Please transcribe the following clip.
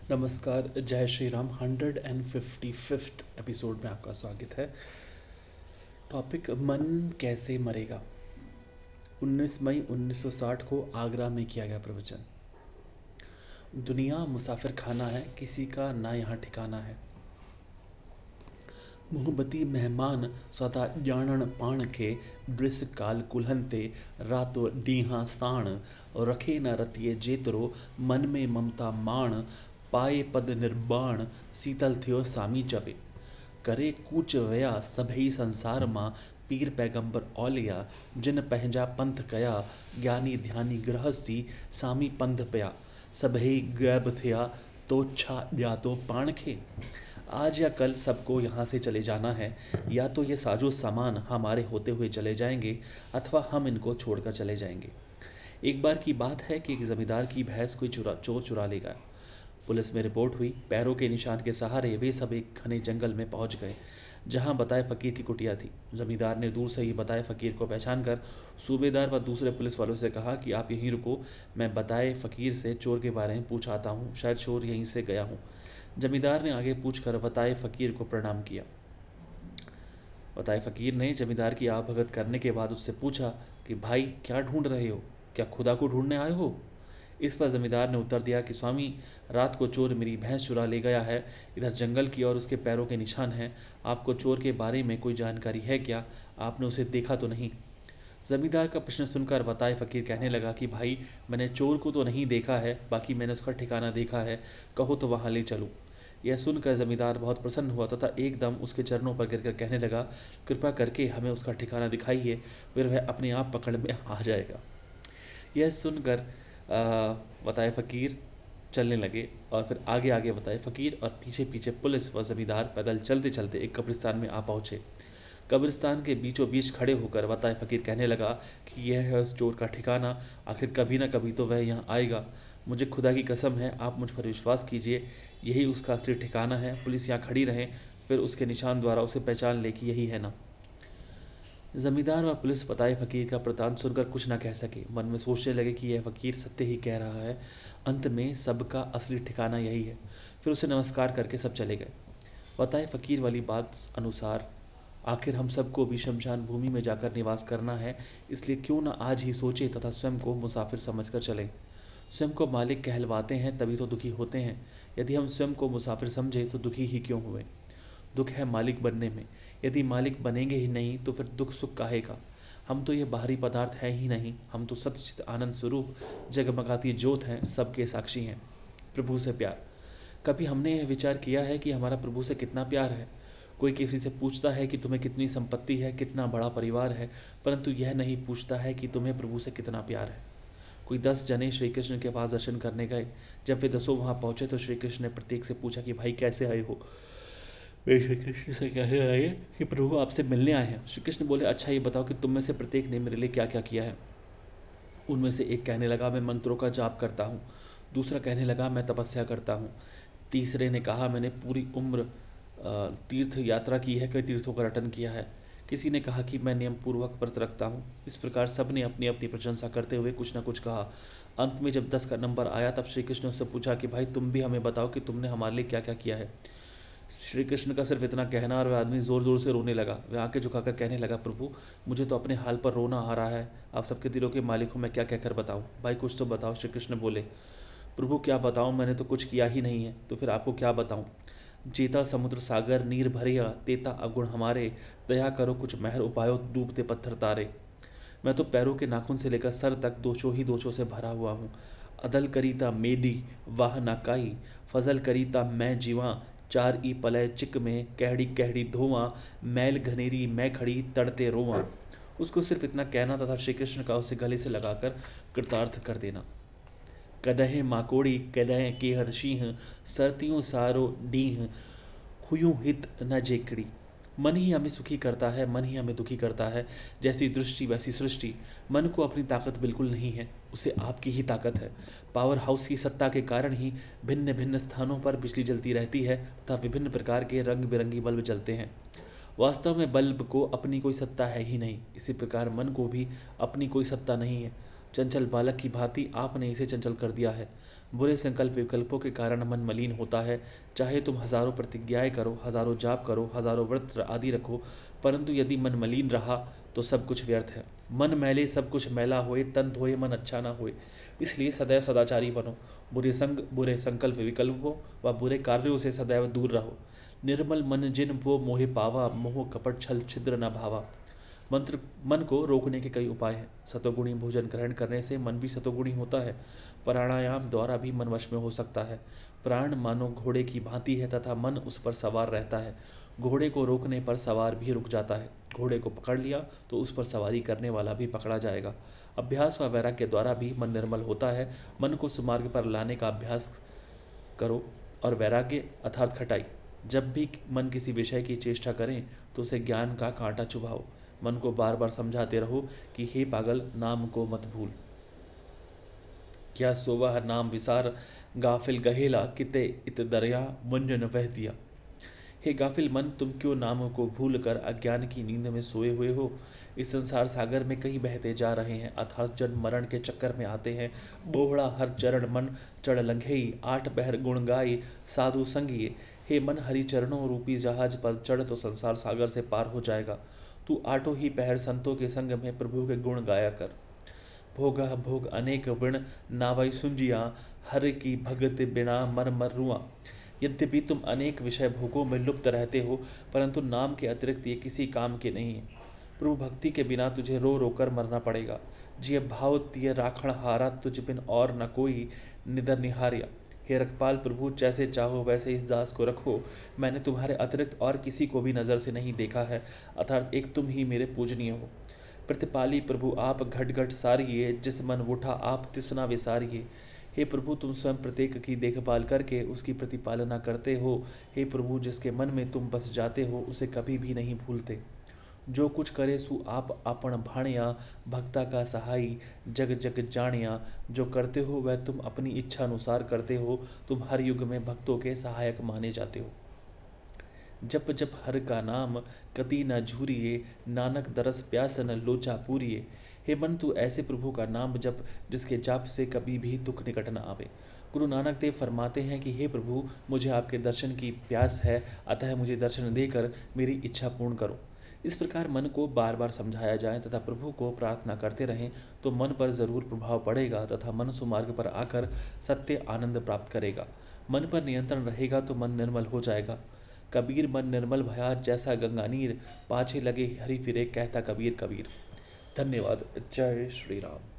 नमस्कार, जय Shri Ram. 155th episode में आपका स्वागत है। टॉपिक मन कैसे मरेगा। 19 मई 1960 को आगरा में किया गया प्रवचन। दुनिया मुसाफिर खाना है, किसी का ना यहाँ ठिकाना है। मोहब्बती मेहमान सदा जानण पाण के, ब्रिस काल कुल्हन ते रातो डीहा साण। रखे न रतिये जेतरो, मन में ममता माण। पाए पद निर्बाण, शीतल थियो सामी चवे। करे कूच वया सभई संसार मां, पीर पैगंबर औलिया जिन पंहिंजा पंथ कया। ज्ञानी ध्यानी गृहस्थी सामी पंध पया, सभई गैब थिया तो छा ॼातो पाण खे। आज या कल सबको यहाँ से चले जाना है। या तो ये साजो सामान हमारे होते हुए चले जाएंगे अथवा हम इनको छोड़कर चले जाएंगे। एक बार की बात है कि एक जमींदार की भैंस कोई चोर चुरा ले गया। पुलिस में रिपोर्ट हुई। पैरों के निशान के सहारे वे सब एक घने जंगल में पहुंच गए, जहां बताए फकीर की कुटिया थी। जमींदार ने दूर से ही बताए फकीर को पहचान कर सूबेदार व दूसरे पुलिस वालों से कहा कि आप यहीं रुको, मैं बताए फकीर से चोर के बारे में पूछ आता हूँ, शायद चोर यहीं से गया हूँ। जमींदार ने आगे पूछकर बताए फकीर को प्रणाम किया। बताए फकीर ने जमींदार की आवभगत करने के बाद उससे पूछा कि भाई क्या ढूंढ रहे हो, क्या खुदा को ढूंढने आए हो। इस पर जमींदार ने उत्तर दिया कि स्वामी, रात को चोर मेरी भैंस चुरा ले गया है। इधर जंगल की और उसके पैरों के निशान हैं। आपको चोर के बारे में कोई जानकारी है क्या? आपने उसे देखा तो नहीं? जमींदार का प्रश्न सुनकर बताए फकीर कहने लगा कि भाई, मैंने चोर को तो नहीं देखा है, बाकी मैंने उसका ठिकाना देखा है। कहो तो वहाँ ले चलूँ। यह सुनकर जमींदार बहुत प्रसन्न हुआ तथा एकदम उसके चरणों पर गिरकर कहने लगा, कृपा करके हमें उसका ठिकाना दिखाइए, फिर वह अपने आप पकड़ में आ जाएगा। यह सुनकर बताए फकीर चलने लगे और फिर आगे आगे बताए फकीर और पीछे पीछे पुलिस व जमींदार पैदल चलते चलते एक कब्रिस्तान में आ पहुंचे। कब्रिस्तान के बीचों बीच खड़े होकर बताए फकीर कहने लगा कि यह है उस चोर का ठिकाना। आखिर कभी ना कभी तो वह यहाँ आएगा। मुझे खुदा की कसम है, आप मुझ पर विश्वास कीजिए, यही उसका असली ठिकाना है। पुलिस यहाँ खड़ी रहे, फिर उसके निशान द्वारा उसे पहचान ले कि यही है ना। जमींदार व पुलिस बताए फकीर का वृतांत सुनकर कुछ न कह सके। मन में सोचने लगे कि यह फकीर सत्य ही कह रहा है, अंत में सबका असली ठिकाना यही है। फिर उसे नमस्कार करके सब चले गए। बताए फकीर वाली बात अनुसार आखिर हम सबको भी शमशान भूमि में जाकर निवास करना है, इसलिए क्यों न आज ही सोचे तथा स्वयं को मुसाफिर समझकर चलें। स्वयं को मालिक कहलवाते हैं तभी तो दुखी होते हैं। यदि हम स्वयं को मुसाफिर समझे तो दुखी ही क्यों हुए। दुख है मालिक बनने में। यदि मालिक बनेंगे ही नहीं तो फिर दुख सुख काहे का। हम तो ये बाहरी पदार्थ हैं ही नहीं, हम तो सच्चित आनंद स्वरूप जगमगाती ज्योत हैं, सबके साक्षी हैं। प्रभु से प्यार। कभी हमने यह विचार किया है कि हमारा प्रभु से कितना प्यार है। कोई किसी से पूछता है कि तुम्हें कितनी संपत्ति है, कितना बड़ा परिवार है, परंतु यह नहीं पूछता है कि तुम्हें प्रभु से कितना प्यार है। कोई 10 जने श्री कृष्ण के पास दर्शन करने गए। जब वे 10 वहां पहुंचे तो श्री कृष्ण ने प्रत्येक से पूछा कि भाई कैसे आए हो। वे श्री कृष्ण से कहे आए कि प्रभु आपसे मिलने आए हैं। श्री कृष्ण बोले, अच्छा ये बताओ कि तुम में से प्रत्येक ने मेरे लिए क्या क्या किया है। उनमें से एक कहने लगा, मैं मंत्रों का जाप करता हूँ। दूसरा कहने लगा, मैं तपस्या करता हूँ। तीसरे ने कहा, मैंने पूरी उम्र तीर्थ यात्रा की है, कई तीर्थों का रटन किया है। किसी ने कहा कि मैं नियम पूर्वक व्रत रखता हूँ। इस प्रकार सब ने अपनी अपनी प्रशंसा करते हुए कुछ न कुछ कहा। अंत में जब 10 का नंबर आया तब श्री कृष्ण उससे पूछा कि भाई तुम भी हमें बताओ कि तुमने हमारे लिए क्या क्या किया है। श्री कृष्ण का सिर्फ इतना कहना और वह आदमी जोर जोर से रोने लगा। वह आंखें झुकाकर कहने लगा, प्रभु मुझे तो अपने हाल पर रोना आ रहा है। आप सबके दिलों के मालिक हो, मैं क्या कहकर बताऊं। भाई कुछ तो बताओ। श्री कृष्ण बोले, प्रभु क्या बताऊं, मैंने तो कुछ किया ही नहीं है, तो फिर आपको क्या बताऊं। जेता समुद्र सागर नीर भरिया, तेता अवगुण हमारे, दया करो कुछ मेहर उपायो, डूबते पत्थर तारे। मैं तो पैरों के नाखून से लेकर सर तक दोषों ही दोषों से भरा हुआ हूँ। अदल करीता मेडी वाह नाकाई, फजल करीता मैं जीवा, चार ई पलय चिक में कहड़ी कहड़ी धोवा, मैल घनेरी मैं खड़ी तड़ते रोवा। उसको सिर्फ इतना कहना तथा श्री कृष्ण का उसे गले से लगाकर कृतार्थ कर देना। कदह माकोड़ी कदह केहर सिंह, सरतियों सारो डीह, हुयूं हित न जेकड़ी। मन ही हमें सुखी करता है, मन ही हमें दुखी करता है। जैसी दृष्टि वैसी सृष्टि। मन को अपनी ताकत बिल्कुल नहीं है, उसे आपकी ही ताकत है। पावर हाउस की सत्ता के कारण ही भिन्न भिन्न स्थानों पर बिजली जलती रहती है तथा विभिन्न प्रकार के रंग बिरंगी बल्ब जलते हैं। वास्तव में बल्ब को अपनी कोई सत्ता है ही नहीं। इसी प्रकार मन को भी अपनी कोई सत्ता नहीं है। चंचल बालक की भांति आपने इसे चंचल कर दिया है। बुरे संकल्प विकल्पों के कारण मन मलिन होता है। चाहे तुम हजारों प्रतिज्ञाएं करो, हजारों जाप करो, हजारों व्रत आदि रखो, परंतु यदि मन मलिन रहा तो सब कुछ व्यर्थ है। मन मैले सब कुछ मैला होए, तन धोए मन अच्छा ना होए। इसलिए सदैव सदाचारी बनो। बुरे संग, बुरे संकल्प विकल्पों व बुरे कार्यों से सदैव दूर रहो। निर्मल मन जिन वो मोहे पावा, मोह कपट छल छिद्र न भावा। मंत्र मन को रोकने के कई उपाय हैं। सतोगुणी भोजन ग्रहण करने से मन भी सतोगुणी होता है। प्राणायाम द्वारा भी मन वश में हो सकता है। प्राण मानो घोड़े की भांति है तथा मन उस पर सवार रहता है। घोड़े को रोकने पर सवार भी रुक जाता है। घोड़े को पकड़ लिया तो उस पर सवारी करने वाला भी पकड़ा जाएगा। अभ्यास व वैराग्य द्वारा भी मन निर्मल होता है। मन को सुमार्ग पर लाने का अभ्यास करो। और वैराग्य अर्थात खटाई। जब भी मन किसी विषय की चेष्टा करें तो उसे ज्ञान का कांटा चुभाओ। मन को बार बार समझाते रहो कि हे पागल, नाम को मत भूल। क्या सोवह नाम विसार, गाफिल गहेला किते इत दरिया मुंजन वह दिया। हे गाफिल मन, तुम क्यों नाम को भूल कर अज्ञान की नींद में सोए हुए हो। इस संसार सागर में कहीं बहते जा रहे हैं, अर्थात जन्म मरण के चक्कर में आते हैं। बोहड़ा हर चरण मन चढ़ लंघेई, 8 पहर गुण गाई साधु संगिए। हे मन, हरि चरणों रूपी जहाज पर चढ़ तो संसार सागर से पार हो जाएगा। तू 8 ही पहर संतों के संग में प्रभु के गुण गाया कर। भोगा भोग अनेक विण नावई सुंजिया, हर की भगत बिना मर मर रुआ। यद्यपि तुम अनेक विषय भोगों में लुप्त रहते हो, परंतु नाम के अतिरिक्त ये किसी काम के नहीं है। प्रभु भक्ति के बिना तुझे रो रो कर मरना पड़ेगा। जिय भाव तिय राखण हारा, तुझ बिन और न कोई निदर निहारिया। हे रखपाल प्रभु, जैसे चाहो वैसे इस दास को रखो। मैंने तुम्हारे अतिरिक्त और किसी को भी नजर से नहीं देखा है, अर्थात एक तुम ही मेरे पूजनीय हो। प्रतिपाली प्रभु आप घट घट सारिये, जिस मन उठा आप तिसना विसारिये। हे प्रभु, तुम स्वयं प्रत्येक की देखभाल करके उसकी प्रतिपालना करते हो। हे प्रभु, जिसके मन में तुम बस जाते हो उसे कभी भी नहीं भूलते। जो कुछ करे सु आप आपण भाणिया, भक्ता का सहाई जग जग जानिया। जो करते हो वह तुम अपनी इच्छा अनुसार करते हो। तुम हर युग में भक्तों के सहायक माने जाते हो। जप जप हर का नाम कति न झूरिए, नानक दरस प्यास न लोचा पूरिए। हे मन, तू ऐसे प्रभु का नाम जप जिसके जाप से कभी भी दुख निकट न आवे। गुरु नानक देव फरमाते हैं कि हे प्रभु, मुझे आपके दर्शन की प्यास है, अतः मुझे दर्शन देकर मेरी इच्छा पूर्ण करो। इस प्रकार मन को बार बार समझाया जाए तथा प्रभु को प्रार्थना करते रहें तो मन पर जरूर प्रभाव पड़ेगा तथा मन सुमार्ग पर आकर सत्य आनंद प्राप्त करेगा। मन पर नियंत्रण रहेगा तो मन निर्मल हो जाएगा। कबीर मन निर्मल भया जैसा गंगा नीर, पाछे लगे हरि फिरे कहता कबीर कबीर। धन्यवाद। जय श्री राम।